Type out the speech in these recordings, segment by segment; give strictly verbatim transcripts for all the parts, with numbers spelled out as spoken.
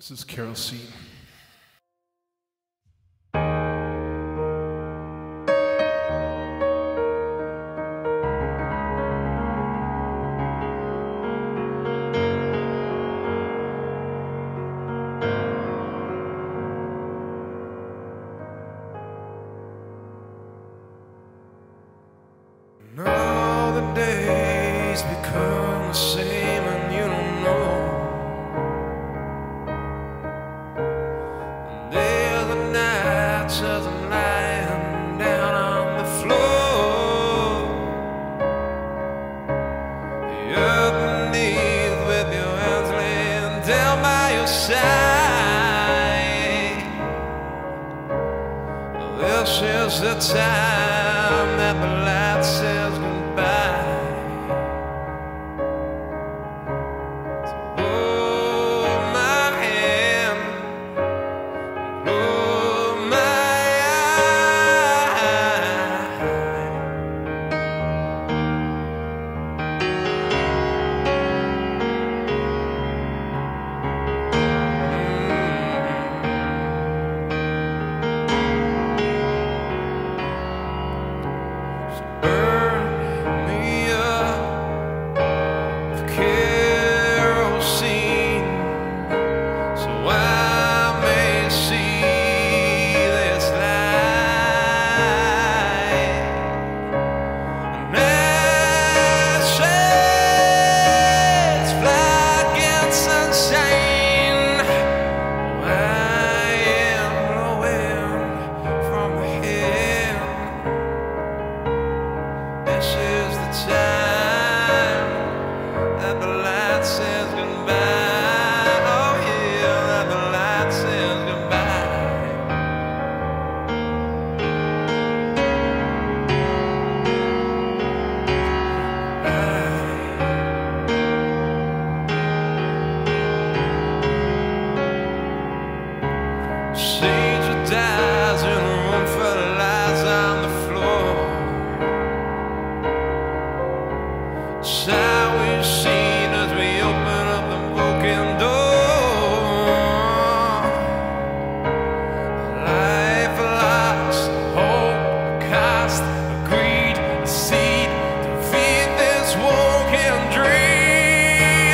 This is Kerosene. And all the days become the same and you don't know. And there's the nights of the lying down on the floor. You're beneath with your hands laying down by your side. This is the time that the light says goodbye. So hold my hand, hold my burn me up with kerosene, so I may see this light. And ashes fly against sunshine. I am blowing from the head. This is the time that the light says goodbye. Oh yeah, that the light says goodbye. Sage that dies in a room full of lights on the floor. It's how we've seen as we open up the woken door. Life lost, hope, cost, greed, deceit to feed this woken dream.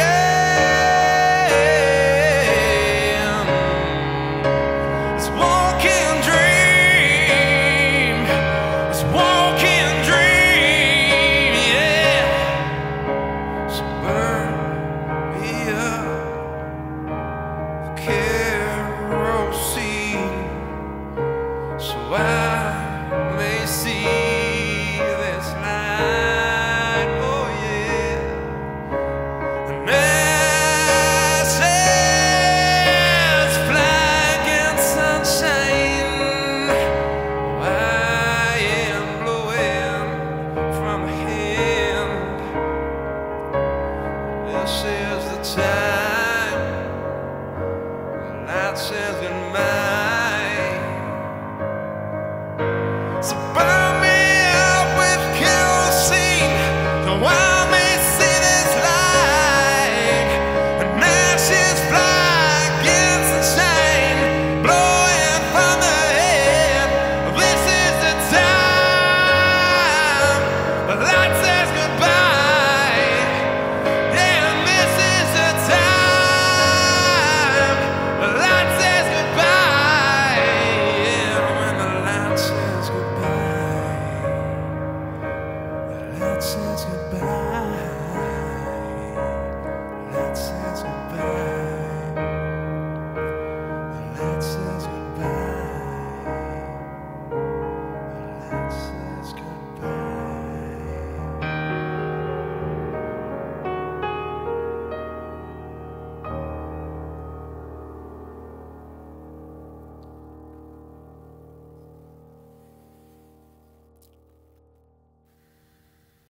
This woken dream, this woken dream, yeah. So burn me up with kerosene, so I may see this light. Oh yeah. And ashes fly against sunshine. I am blowing from the hand. This is the time the light says goodbye.